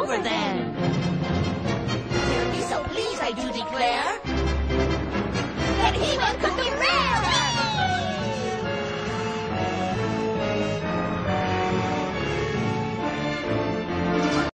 over then. Hear me, so please, I do declare.